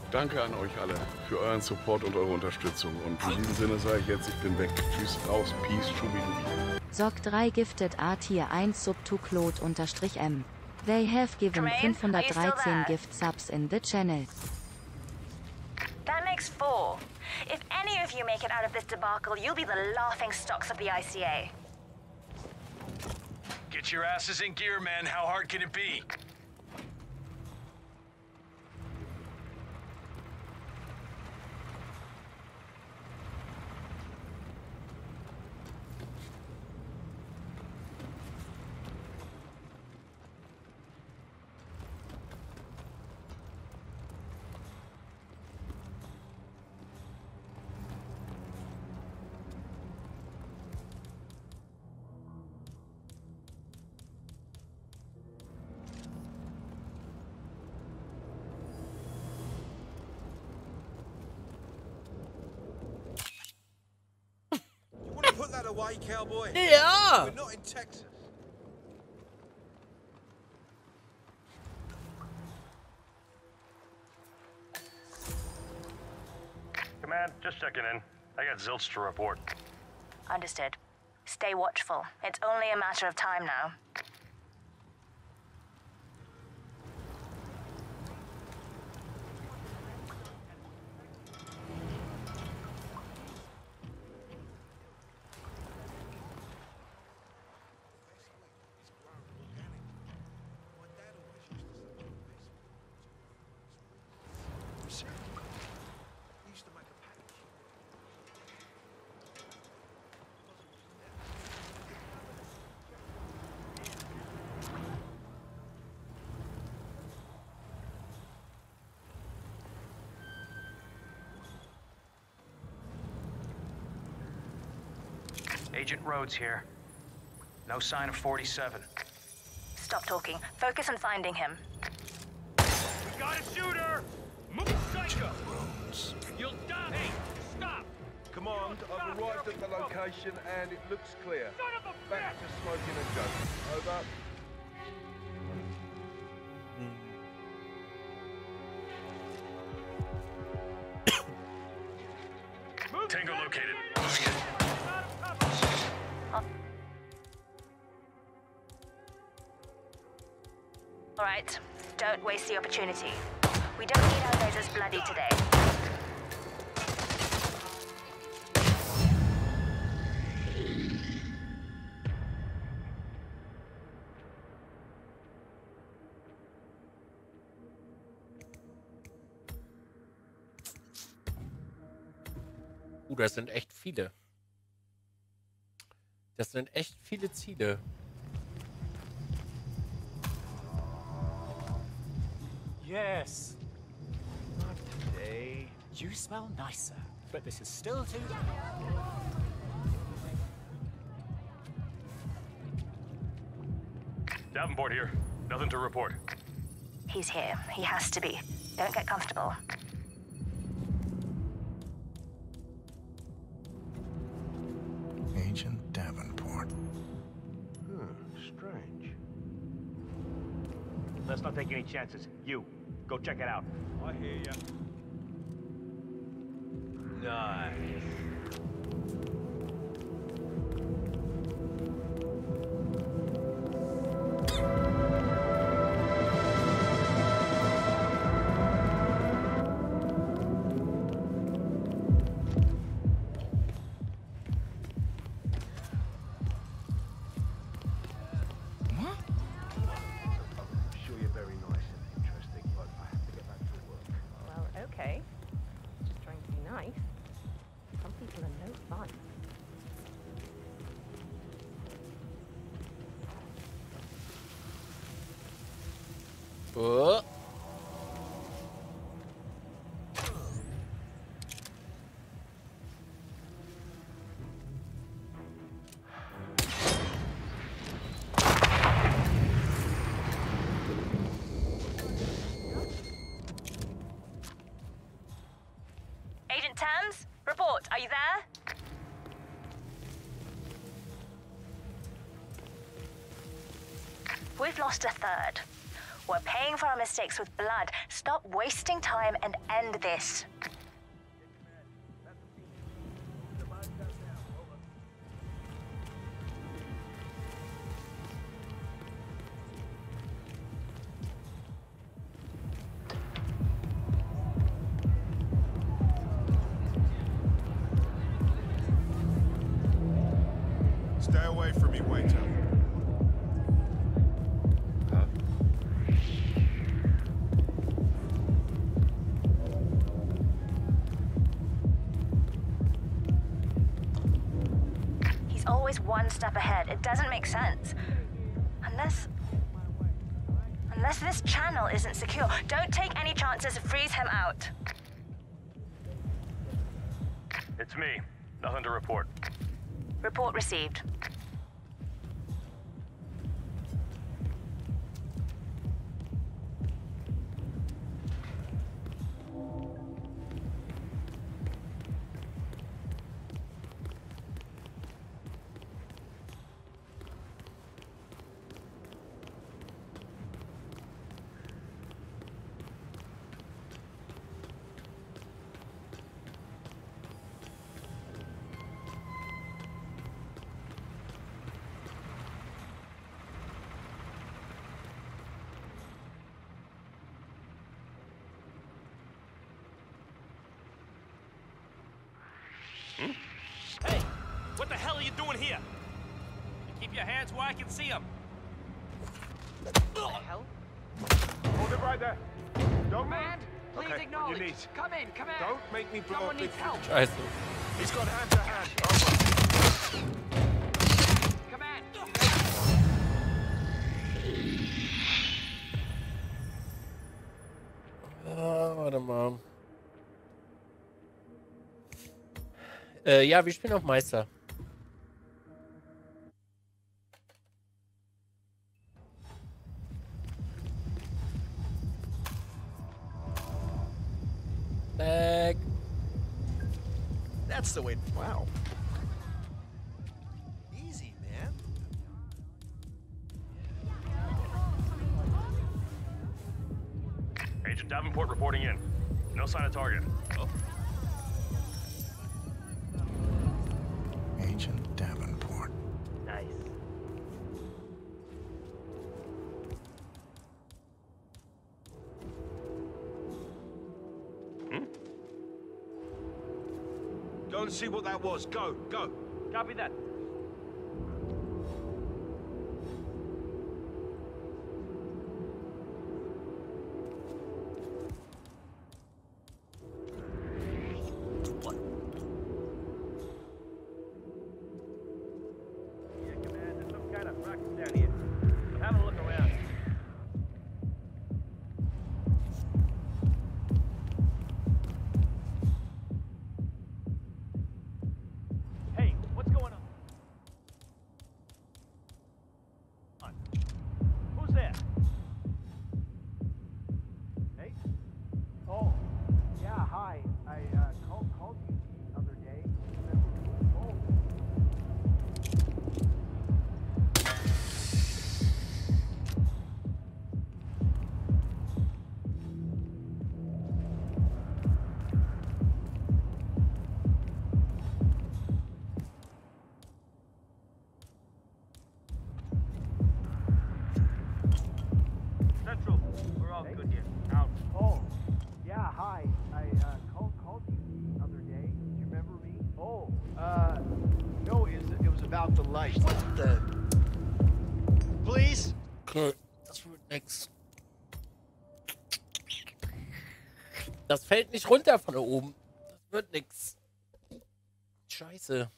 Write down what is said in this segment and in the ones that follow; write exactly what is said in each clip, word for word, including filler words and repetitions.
Danke an euch alle für euren Support und eure Unterstützung. Und in diesem Sinne sage ich jetzt, ich bin weg. Tschüss, raus, peace, schubidubi. Sock drei gifted A Tier eins sub to Claude unterstrich M. They have given Tremaine, fünfhundertdreizehn gift subs in the channel. That makes four. If any of you make it out of this debacle, you'll be the laughing stocks of the I C A. Get your asses in gear, men. How hard can it be? Put that away, cowboy. Yeah. We're not in Texas. Command, just checking in. I got zilch to report. Understood. Stay watchful. It's only a matter of time now. Agent Rhodes here. No sign of forty-seven. Stop talking. Focus on finding him. We got a shooter! Move, psycho! Rhodes. You'll die! Hey, stop! Command, I've arrived at the location and it looks clear. Son of a Back to smoking and joking. Over. Tango located. Moving in. All right. Don't waste the opportunity. We don't need our noses bloody today. Uh, das sind echt viele. Das sind echt viele Ziele. Yes. Not today. You smell nicer, but this is still too... Davenport here. Nothing to report. He's here. He has to be. Don't get comfortable. Agent Davenport. Hmm, strange. Let's not take any chances. You, go check it out. I hear ya. Nice. Oh. Agent Thames, report. Are you there? We've lost a third. We're paying for our mistakes with blood. Stop wasting time and end this. Stay away from me, waiter. Huh? He's always one step ahead. It doesn't make sense. Unless... Unless this channel isn't secure. Don't take any chances. Freeze him out. It's me. Nothing to report. Report received. Hey, what the hell are you doing here? Keep your hands where I can see them. Hell? Hold it right there. Don't Command, please Okay, acknowledge. what you need. Come in, come in. Don't make me blow Someone up needs this- help. Scheiße. He's got hand to hand. Over. Command. Ah, warte mal. Äh, ja, wir spielen auf Meister. Back. That's the way. Wow. Easy, man. Agent Davenport reporting in. No sign of target. Oh. Agent Davenport. Nice. Go and see what that was. Go, go. Copy that. Yeah, Command, there's some kind of ruckus down here. I'm having a look around. Hey, what's going on? On. Who's there? Hey? Oh, yeah, hi. I uh, called, called you the other day. Oh. Central, we're all good here. Out. Oh, yeah, hi. I uh, called called you the other day. Do you remember me? Oh, uh, no, it was, it was about the light. What the? Please? Okay, das wird nix. Das fällt nicht runter von da oben. Das wird nix. Scheiße.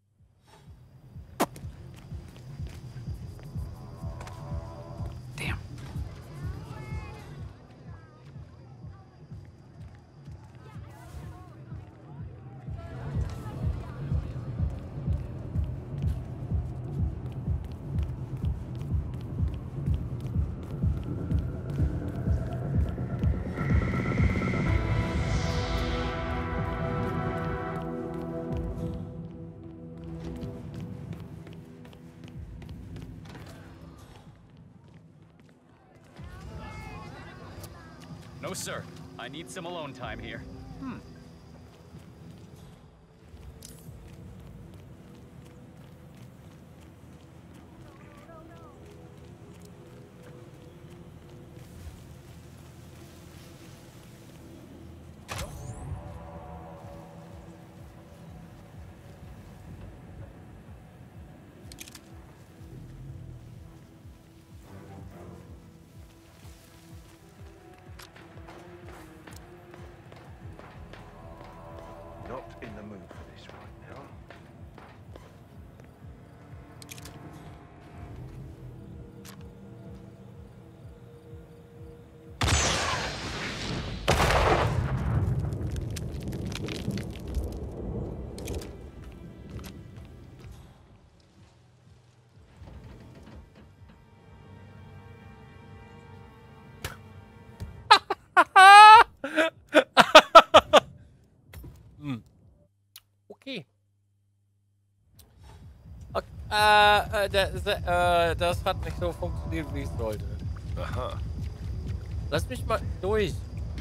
Damn. No, sir. I need some alone time here. Hmm. Not in the mood for this right now. Hm. Okay. Okay. Äh, äh, das, äh, das hat nicht so funktioniert, wie es sollte. Aha. Lass mich mal durch.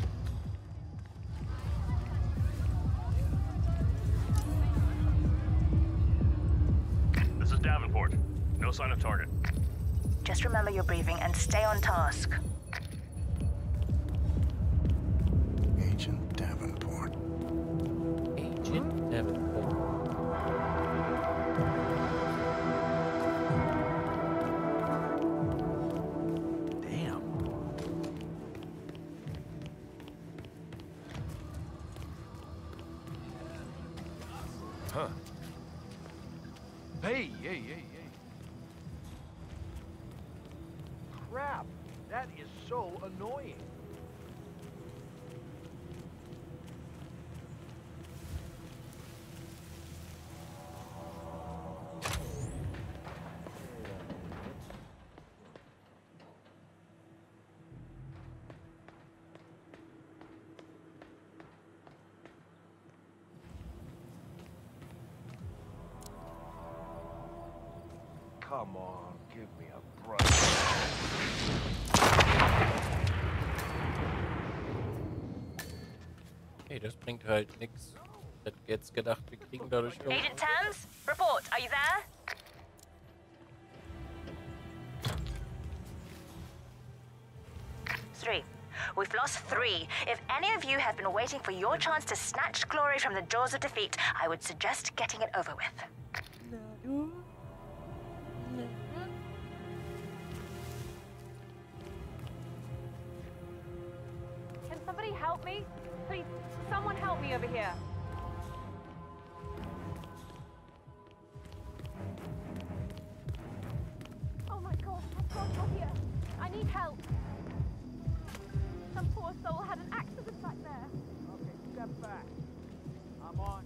This is Davenport. No sign of target. Just remember your briefing and stay on task. Agent Davenport. Agent Davenport. Damn. Huh. Hey, hey, hey, hey. Crap, that is so annoying. Come on, give me a break. Okay, das bringt halt nichts. Ich hätte jetzt gedacht, wir kriegen dadurch irgendwas. Agent Tams, report. Are you there? Three. We've lost three. If any of you have been waiting for your chance to snatch glory from the jaws of defeat, I would suggest getting it over with. Can somebody help me? Please, someone help me over here. Oh my god, I've got you here. I need help. Some poor soul had an accident back there. Okay, step back. I'm on.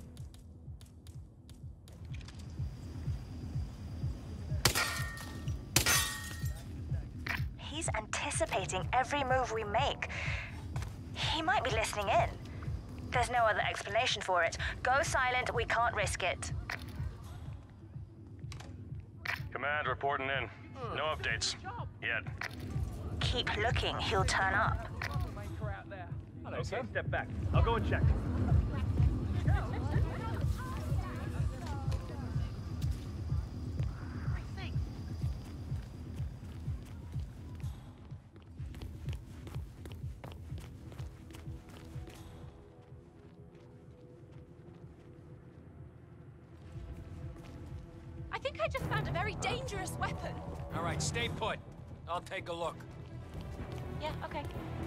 He's anticipating every move we make. He might be listening in. There's no other explanation for it. Go silent, we can't risk it. Command reporting in. No updates. Yet. Keep looking, he'll turn up. Okay, step back. I'll go and check. I think I just found a very dangerous weapon. All right, stay put. I'll take a look. Yeah, okay.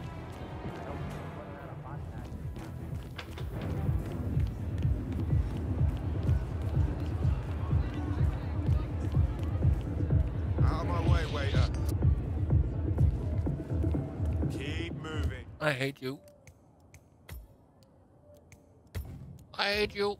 Out of my way, waiter. Keep moving. I hate you. I hate you.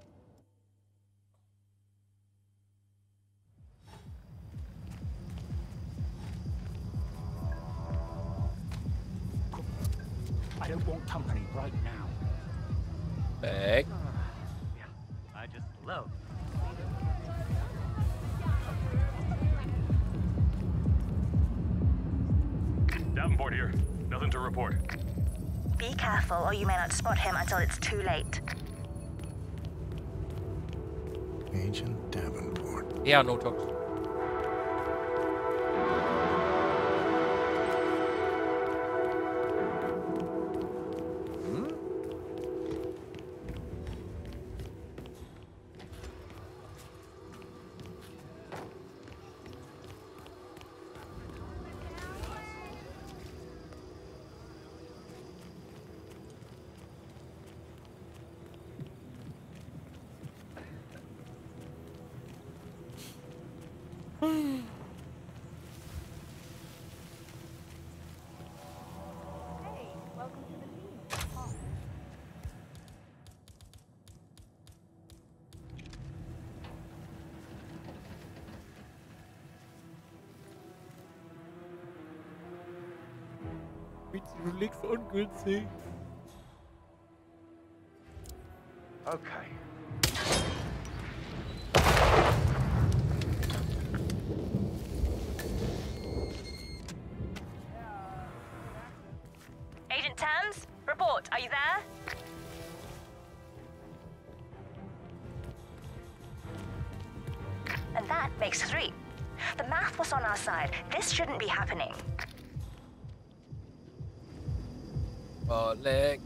I don't want company right now. Back. I just love. Davenport here. Nothing to report. Be careful, or you may not spot him until it's too late. Agent Davenport. Yeah, no talks. Du liegst ungünstig. Okay. Agent Thames, report. Are you there? And that makes three. The math was on our side. This shouldn't be happening. Oh, leg.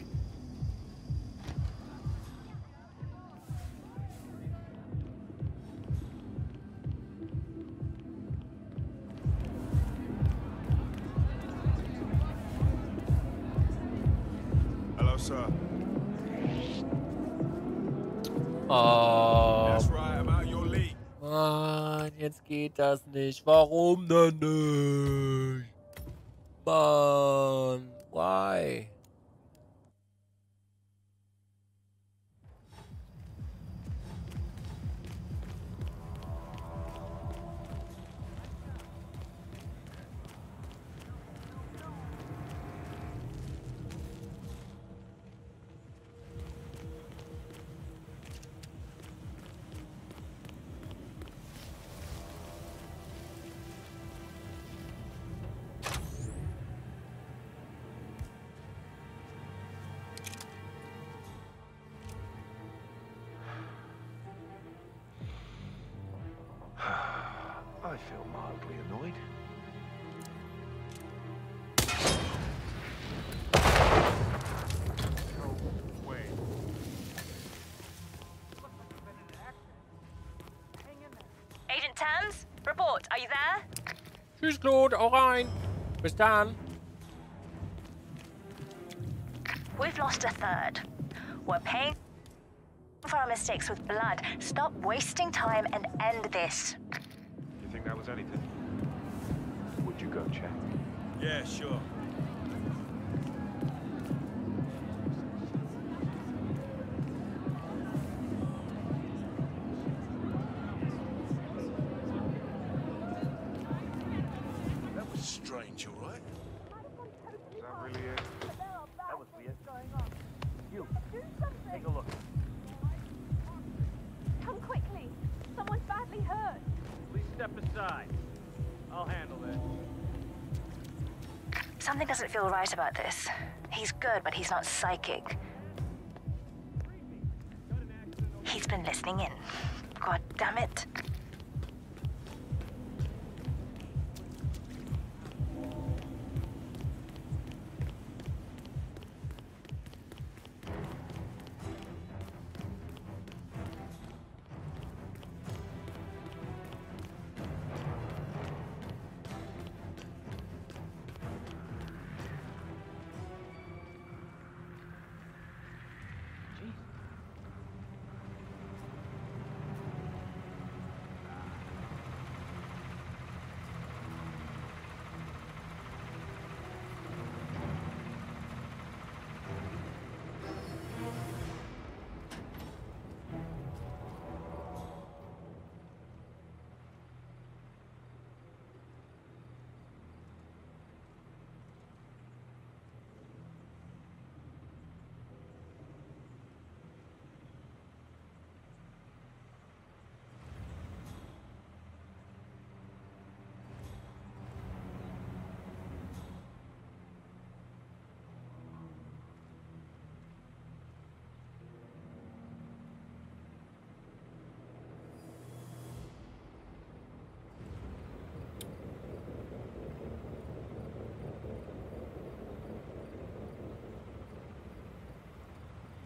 Hello, sir. Oh. That's right, I'm out your league. Mann, jetzt geht das nicht. Warum denn nicht? Mann, why? I feel mildly annoyed. No way. Agent Thames, report. Are you there? Tschüss, Claude, auch rein. Bis dann. We've lost a third. We're paying for our mistakes with blood. Stop wasting time and end this. You think that was anything? Would you go check? Yeah, sure. That was strange, all right? Is that really it? That was weird. You, take a look. Come quickly. Someone's badly hurt. Please step aside. I'll handle that. Something doesn't feel right about this. He's good, but he's not psychic. He's been listening in. God damn it.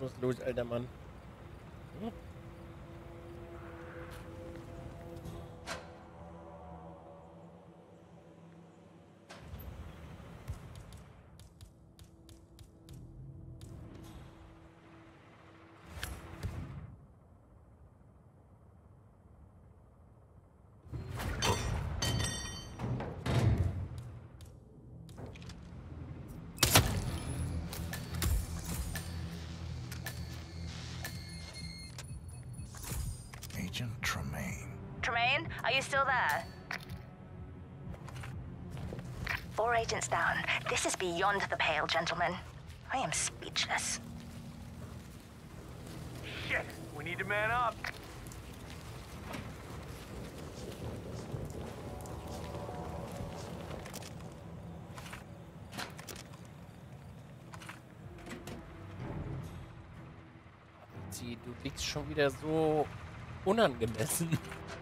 hoffnungslos, alter Mann. Hm? Agent Tremaine. Tremaine, are you still there? Four agents down. This is beyond the pale, gentlemen. I am speechless. Shit! We need to man up. Du liegst schon wieder so unangemessen.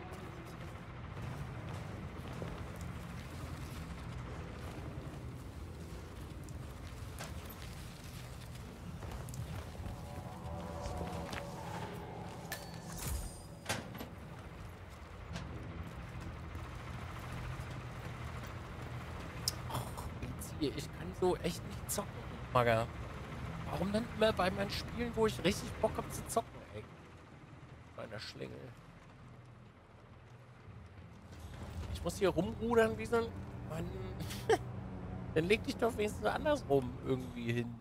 Ich kann so echt nicht zocken, Magger. Warum dann immer bei meinen Spielen, wo ich richtig Bock habe zu zocken, ey? Bei einer Schlingel. Ich muss hier rumrudern wie so ein... Mann. Dann leg dich doch wenigstens andersrum irgendwie hin.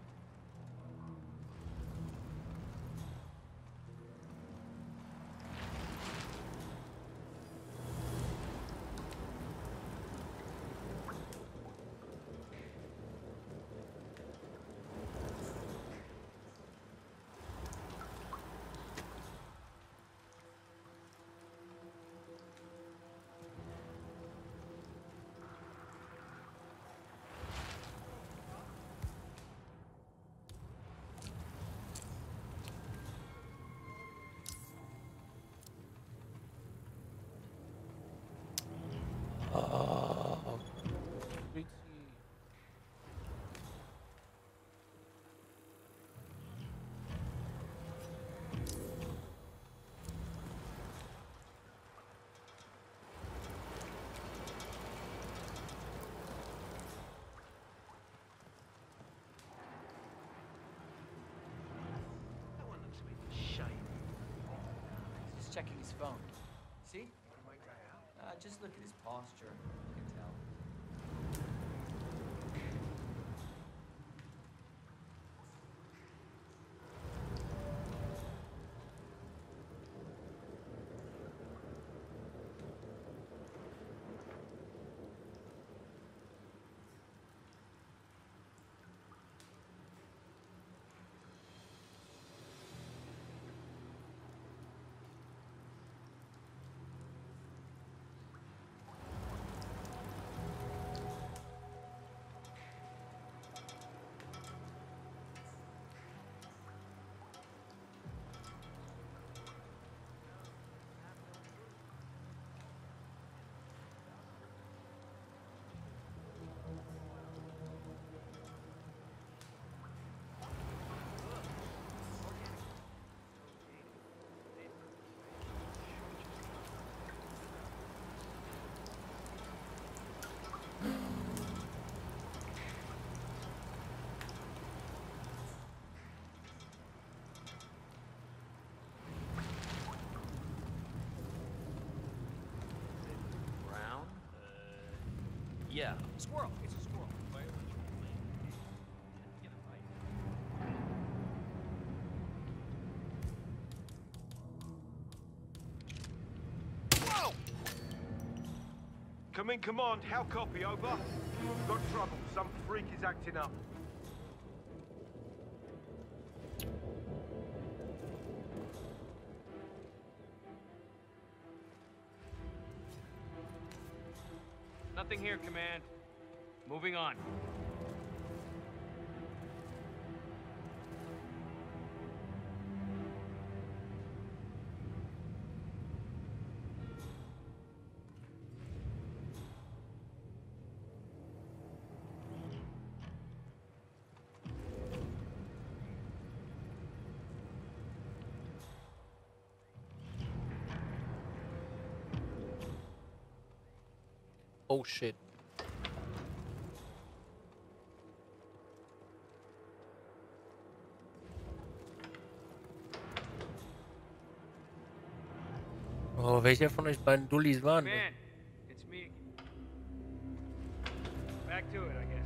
Checking his phone. See? Uh, just look at his posture. You can tell. Yeah, squirrel. It's a squirrel. Whoa! Come in, command. How copy? Over. We've got trouble. Some freak is acting up. Nothing here, Command. Moving on. Oh shit. Oh, welcher von euch beiden Dullis waren denn? Man, it's me again. Back to it, I guess.